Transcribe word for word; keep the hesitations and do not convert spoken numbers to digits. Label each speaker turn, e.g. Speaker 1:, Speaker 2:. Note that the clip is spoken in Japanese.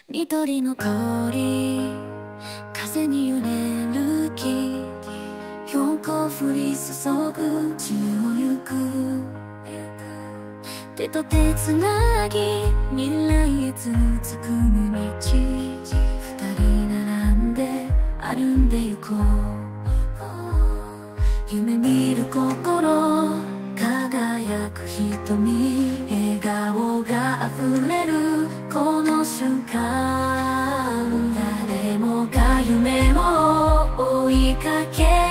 Speaker 1: 緑の香り、風に揺れる木、標高降り注ぐ地を行く。手と手つなぎ未来へ続く道、二人並んで歩んでゆこう。夢見る心、輝く瞳、笑顔が溢れるこの瞬間。誰もが夢を追いかけ